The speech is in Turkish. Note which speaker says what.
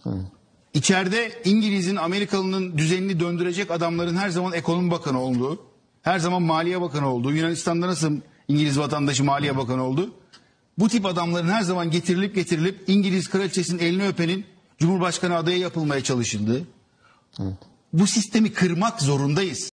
Speaker 1: İçeride İngiliz'in, Amerikalı'nın düzenini döndürecek adamların her zaman ekonomi bakanı olduğu, her zaman maliye bakanı olduğu, Yunanistan'da nasıl İngiliz vatandaşı maliye bakanı oldu? Bu tip adamların her zaman getirilip İngiliz kraliçesinin elini öpenin Cumhurbaşkanı adayı yapılmaya çalışıldığı. Bu sistemi kırmak zorundayız.